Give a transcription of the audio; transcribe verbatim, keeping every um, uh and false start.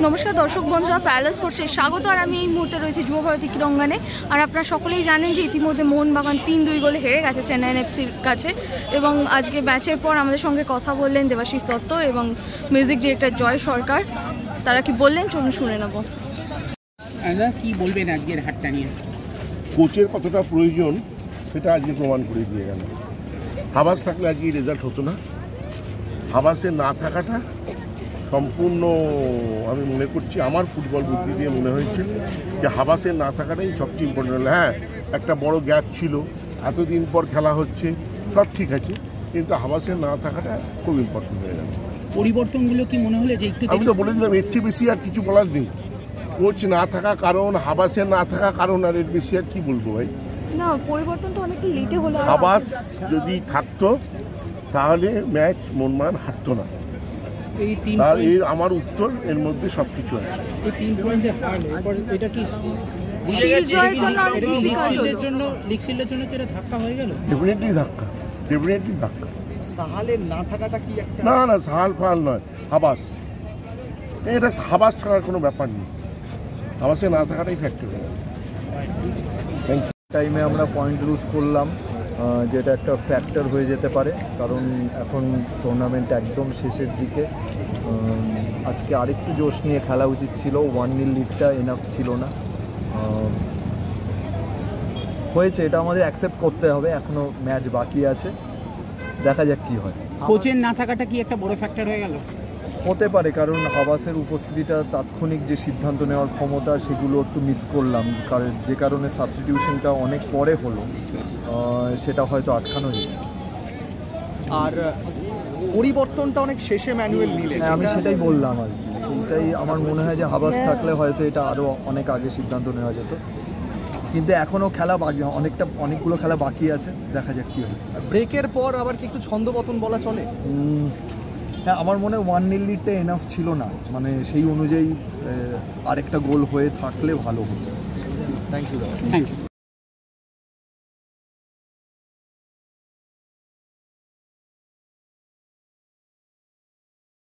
নমস্কার দর্শক বন্ধুরা, প্যালেস স্পোর্টসে স্বাগত। আর আমি এই মুহূর্তে রয়েছি যুব ভারতী ক্রীড়াঙ্গনে। আর আপনারা সকলেই জানেন যে ইতিমধ্যে মোহনবাগান তিন দুই গোলে হেরে গেছে চেন্নাই এফসির কাছে। এবং আজকে ম্যাচের পর আমাদের সঙ্গে কথা বললেন দেবাশিস দত্ত এবং মিউজিক ডিরেক্টর জয় সরকার। তারা কি বললেন চলুন শুনে নেব। কি বলবেন আজকের হারটা নিয়ে? কোচের কতটা প্রয়োজন সেটা আজকে প্রমাণ করে দিয়ে গেল। হাবাস থাকলে আজকে রেজাল্ট হতো না। হাবাসে না থাকাটা সম্পূর্ণ আমি মনে করছি, আমার ফুটবল বুদ্ধি দিয়ে মনে হয়েছে যে হাবাসে না থাকাটাই সবচেয়ে ইম্পর্টেন্ট। হ্যাঁ, একটা বড় গ্যাপ ছিল, এতদিন পর খেলা হচ্ছে, সব ঠিক আছে, কিন্তু হাবাসে না থাকাটা খুব ইম্পর্টেন্ট হয়ে গেছে। পরিবর্তনগুলো কি মনে হলে যে একটু আমি তো বলে দিলাম, এর চেয়ে বেশি আর কিছু বলার নেই। কোচ না থাকা কারণ, হাবাসে না থাকা কারণ, আর এর বেশি আর কি বলবো ভাই। না, পরিবর্তনটা অনেকটা লেটে হলো। হাবাস যদি থাকতো তাহলে ম্যাচ মনমান হারতো না। এই তিন আর এর আমার উত্তর এর মধ্যে সবকিছু আছে। এই তিন পয়েন্ট যে হারলো, এরপর এটা কি লিগ জন্য লিগ শিল্ডের জন্য কি এটা ধাক্কা হয়ে গেল? ডেফিনেটলি ধাক্কা, ডেফিনেটলি ধাক্কা। সাহালের না থাকাটা কি একটা? না না, সাহাল ফাল নয়, হাবাস। এটা হাবাস ছাড়ার কোনো ব্যাপার নেই, হাবাসে না থাকাটাই ফ্যাক্টর আছে। Thank you. টাইমে আমরা পয়েন্ট লুজ করলাম, যেটা একটা ফ্যাক্টর হয়ে যেতে পারে, কারণ এখন টুর্নামেন্ট একদম শেষের দিকে। আজকে আরেকটু জোশ নিয়ে খেলা উচিত ছিল, ওয়ান নীল লিডটা এনাফ ছিল না। হয়েছে, এটা আমাদের অ্যাকসেপ্ট করতে হবে, এখনও ম্যাচ বাকি আছে, দেখা যাক কী হয়। কোচের না থাকাটা কি একটা বড় ফ্যাক্টর হয়ে গেল? হতে পারে, কারণ হাবাসের উপস্থিতিটা, তাৎক্ষণিক যে সিদ্ধান্ত নেওয়ার ক্ষমতা, সেগুলো একটু মিস করলাম, কারণ যে কারণে সাবস্টিটিউশনটা অনেক পরে হলো, সেটা হয়তো আটকানো যেত। আর পরিবর্তনটা অনেক শেষে ম্যানুয়াল নিলেন। হ্যাঁ, আমি সেটাই বললাম আর কি, সেইটাই আমার মনে হয় যে হাবাস থাকলে হয়তো এটা আরও অনেক আগে সিদ্ধান্ত নেওয়া যেত, কিন্তু এখনও খেলা বাকি, অনেকটা অনেকগুলো খেলা বাকি আছে, দেখা যাক কী হয়। ব্রেকের পর আবার কি একটু ছন্দপতন বলা চলে? হ্যাঁ, আমার মনে হয় ওয়ান নীল লিডটা এনাফ ছিল না, মানে সেই অনুযায়ী আরেকটা গোল হয়ে থাকলে ভালো হতো। থ্যাংক ইউ দাদা। Thank you.